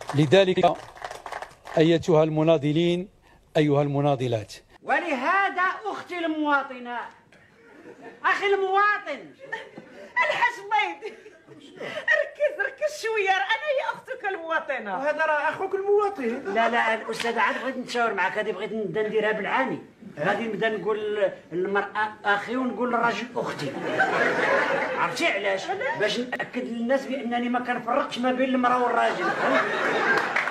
لذلك أيتها المناضلين أيها المناضلات، ولهذا أختي المواطنة، أخي المواطن الحشميد، ركز شويه، انا هي اختك المواطنه وهذا راه اخوك المواطن. لا الاستاذ، عاد بغيت نتشاور معك، هذه بغيت نبدا نديرها بالعاني، غادي نبدا نقول للمراه اخي ونقول للراجل اختي. عرفتي علاش؟ باش ناكد للناس بانني ما كنفرقش ما بين المراه والراجل.